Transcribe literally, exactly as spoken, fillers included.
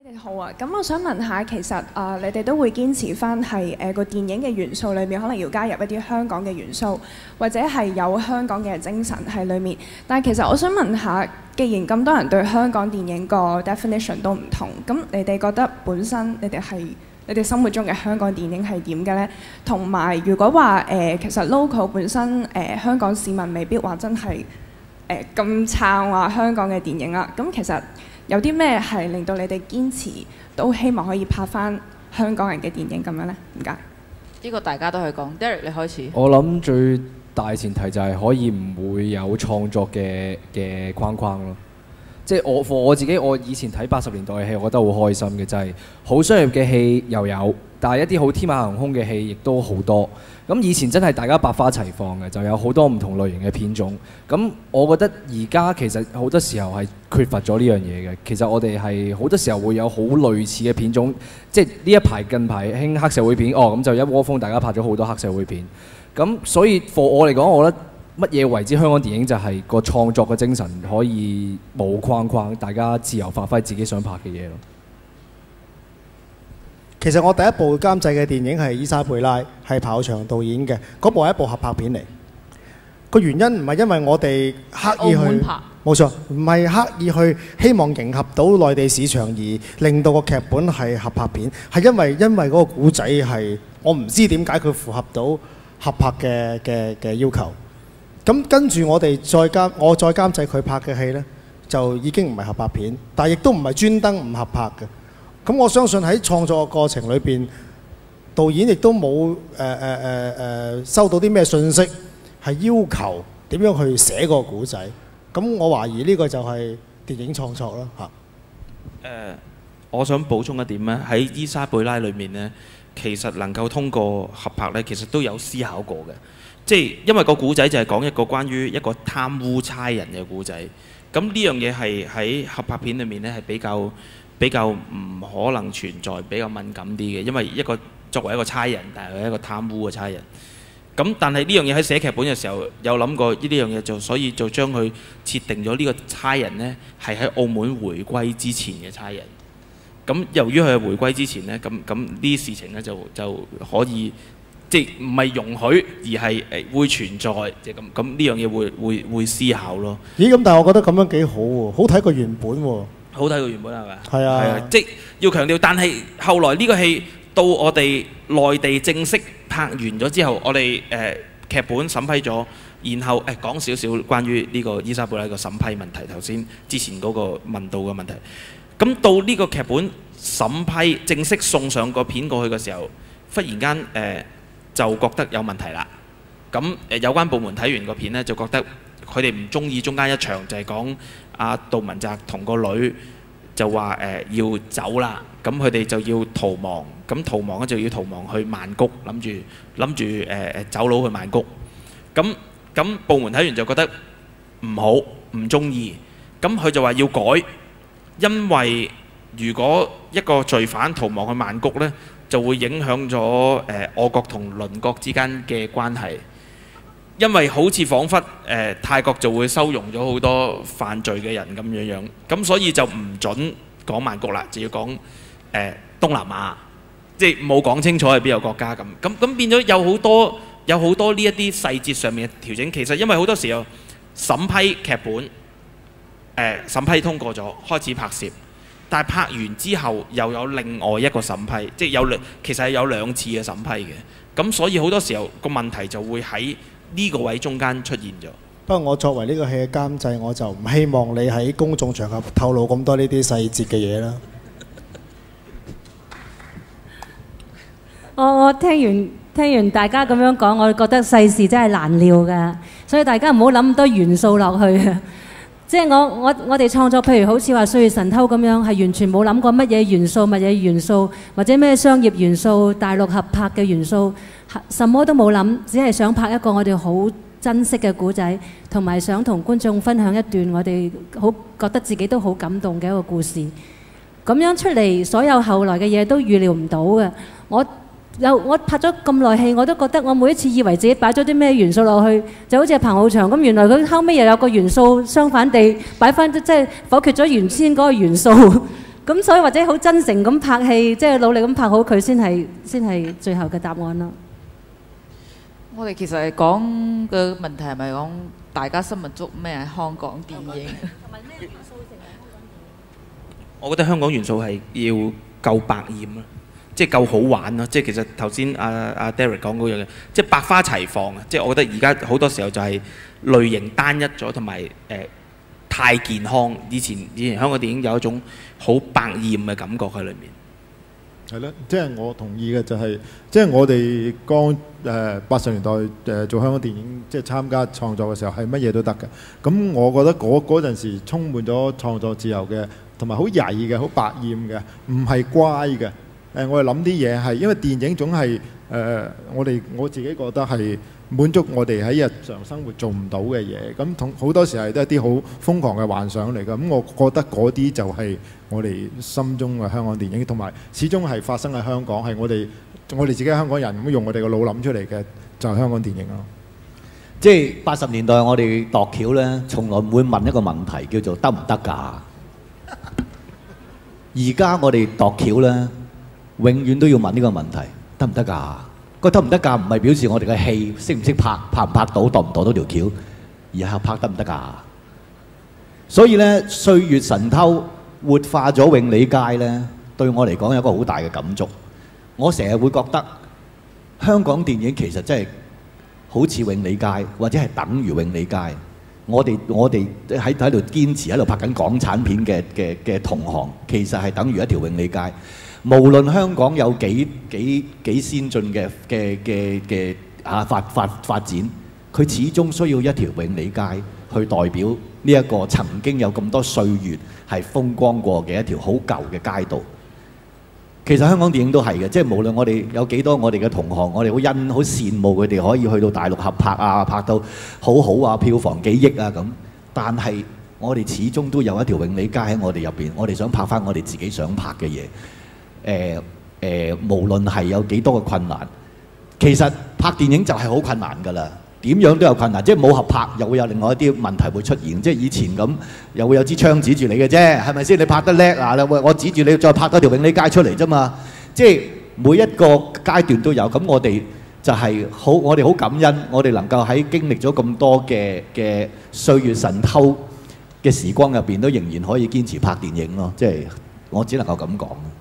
好啊，咁我想問下，其實啊、呃，你哋都會堅持翻係誒個電影嘅元素裏面，可能要加入一啲香港嘅元素，或者係有香港嘅精神喺裏面。但係其實我想問下，既然咁多人對香港電影個 definition 都唔同，咁你哋覺得本身你哋係你哋心目中嘅香港電影係點嘅呢？同埋如果話誒、呃，其實 local 本身誒、呃、香港市民未必話真係誒咁撐話香港嘅電影啦。咁其實有啲咩係令到你哋堅持都希望可以拍翻香港人嘅電影咁樣呢？唔該。 呢個大家都可以講。Derek 你開始。 我諗最大前提就係可以唔會有創作嘅嘅框框咯。即係我我自己，我以前睇八十年代嘅戲，我覺得好開心嘅，就係好商業嘅戲又有，但係一啲好天馬行空嘅戲亦都好多。咁以前真係大家百花齊放嘅，就有好多唔同類型嘅片種。咁我覺得而家其實好多時候係缺乏咗呢樣嘢嘅。其實我哋係好多時候會有好類似嘅片種，即係呢一排近排興黑社會片，哦咁就一窩蜂大家拍咗好多黑社會片。咁所以 for 我嚟講，我覺得乜嘢為之香港電影就係個創作嘅精神可以冇框框，大家自由發揮自己想拍嘅嘢咯。 其實我第一部監製嘅電影係《伊莎貝拉》，係彭浩翔導演嘅，嗰部係一部合拍片嚟。個原因唔係因為我哋刻意去，冇錯，唔係刻意去希望迎合到內地市場而令到個劇本係合拍片，係因為因為嗰個故仔係我唔知點解佢符合到合拍嘅嘅嘅要求。咁跟住我哋再監，我再監製佢拍嘅戲呢，就已經唔係合拍片，但係亦都唔係專登唔合拍嘅。咁我相信喺創作嘅過程裏邊，導演亦都冇誒誒誒誒收到啲咩信息係要求點樣去寫個故仔。咁我懷疑呢個就係電影創作啦嚇。誒、 呃，我想補充一點咧，喺《伊莎貝拉》裏面呢，其實能夠通過合拍呢，其實都有思考過嘅。即係因為個故仔就係講一個關於一個貪污差人嘅故仔。咁呢樣嘢係喺合拍片裏面呢，係比較比較唔可能存在，比較敏感啲嘅，因為一個作為一個差人，但係佢係一個貪污嘅差人。咁但係呢樣嘢喺寫劇本嘅時候有諗過呢啲樣嘢，就所以就將佢設定咗呢個差人呢係喺澳門回歸之前嘅差人。咁由於佢係回歸之前呢，咁咁呢啲事情呢就就可以即係唔係容許，而係誒會存在，即係咁咁呢樣嘢會會會思考咯。 咦？咁但係我覺得咁樣幾好喎，好睇過原本喎。好睇過原本係咪？ 係啊， 係啊，即係要強調。但係後來呢個戲到我哋內地正式拍完咗之後，我哋誒劇本審批咗，然後誒講少少關於呢個伊莎貝拉個審批問題。頭先之前嗰個問到嘅問題，咁到呢個劇本審批正式送上個片過去嘅時候，忽然間誒、呃、就覺得有問題啦。咁誒有關部門睇完個片呢，就覺得佢哋唔中意中間一場就係講阿杜汶澤同個女就話誒、呃、要走啦，咁佢哋就要逃亡，咁逃亡咧就要逃亡去曼谷，諗住諗住誒誒走佬去曼谷，咁咁部門睇完就覺得唔好，唔中意，咁佢就話要改，因為如果一個罪犯逃亡去曼谷呢，就會影響咗誒我國同鄰國之間嘅關係。因為好似彷彿誒泰國就會收容咗好多犯罪嘅人咁樣樣，咁所以就唔準講曼谷啦，就要講誒、呃、東南亞，即係冇講清楚係邊個國家咁，咁咁變咗有好多有好多呢一啲細節上面嘅調整。其實因為好多時候審批劇本誒、呃、審批通過咗，開始拍攝，但係拍完之後又有另外一個審批，即係有兩其實係有兩次嘅審批嘅，咁所以好多時候個問題就會喺呢個位中間出現咗。 不過我作為呢個戲嘅監製，我就唔希望你喺公眾場合透露咁多呢啲細節嘅嘢啦。 我我聽完聽完大家咁樣講，我覺得世事真係難料㗎，所以大家唔好諗咁多元素落去啊！即係我我我哋創作，譬如好似話《歲月神偷》咁樣，係完全冇諗過乜嘢元素、乜嘢元素，或者咩商業元素、大陸合拍嘅元素，什麼都冇諗，只係想拍一個我哋好珍惜嘅故仔，同埋想同觀眾分享一段我哋好覺得自己都好感動嘅一個故事。咁樣出嚟，所有後來嘅嘢都預料唔到嘅。我有我拍咗咁耐戲，我都覺得我每一次以為自己擺咗啲咩元素落去，就好似彭浩翔咁，原來佢後尾又有個元素相反地擺翻，即係否決咗原先嗰個元素。咁咁所以或者好真誠咁拍戲，即係努力咁拍好佢，先係先係最後嘅答案咯。 我哋其實係講嘅問題係咪講大家心目中咩係香港電影？同埋咩元素成為香港電影？ 我覺得香港元素係要夠百厭啦，即係夠好玩啦。即係其實頭先阿阿 Derek 講嗰樣嘢，即係百花齊放啊！即係我覺得而家好多時候就係類型單一咗，同埋誒太健康。以前以前香港電影有一種好百厭嘅感覺喺裏面。 係啦，即係我同意嘅就係、是，即係我哋剛誒八十年代誒、呃、做香港電影，即係參加創作嘅時候係乜嘢都得嘅。咁我覺得嗰嗰陣時充滿咗創作自由嘅，同埋好曳嘅，好百厭嘅，唔係乖嘅。誒、呃，我哋諗啲嘢係，因為電影總係誒、呃，我哋我自己覺得係滿足我哋喺日常生活做唔到嘅嘢。咁同好多時係都係啲好瘋狂嘅幻想嚟㗎。咁我覺得嗰啲就係我哋心中嘅香港電影，同埋始終係發生喺香港，係我哋我哋自己香港人咁用我哋個腦諗出嚟嘅，就係香港電影咯。 即係八十年代我哋度橋咧，從來唔會問一個問題叫做得唔得㗎。而家我哋度橋咧，永遠都要問呢個問題，得唔得㗎？個得唔得㗎唔係表示我哋嘅戲識唔識拍，拍唔拍到，度唔度到條橋，而係拍得唔得㗎。所以咧，歲月神偷活化咗永利街咧，對我嚟講有一個好大嘅感觸。我成日會覺得香港電影其實真係好似永利街，或者係等於永利街。我哋我哋喺喺度堅持喺度拍緊港產片嘅嘅嘅同行，其實係等於一條永利街。無論香港有幾幾幾先進嘅嘅嘅嘅啊發發發展，佢始終需要一條永利街去代表呢一個曾經有咁多歲月係風光過嘅一條好舊嘅街道。其實香港電影都係嘅，即係無論我哋有幾多我哋嘅同行，我哋好欣好羨慕佢哋可以去到大陸合拍啊，拍到好好啊，票房幾億啊咁。但係我哋始終都有一條永利街喺我哋入邊，我哋想拍翻我哋自己想拍嘅嘢。誒誒，無論係有幾多嘅困難，其實拍電影就係好困難㗎啦。點樣都有困難，即係冇合拍又會有另外一啲問題會出現，即係以前咁又會有支槍指住你嘅啫，係咪先？你拍得叻啊！我指住你再拍多條永利街出嚟啫嘛。即係每一個階段都有，咁我哋就係好，我哋好感恩，我哋能夠喺經歷咗咁多嘅嘅歲月神偷嘅時光入邊，都仍然可以堅持拍電影咯。即係我只能夠咁講。